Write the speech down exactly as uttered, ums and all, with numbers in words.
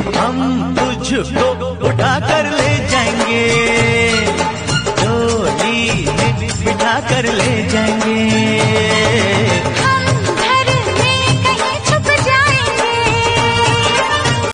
हम तुझको उठा कर ले जाएंगे, डोली में बिठा कर ले जाएंगे।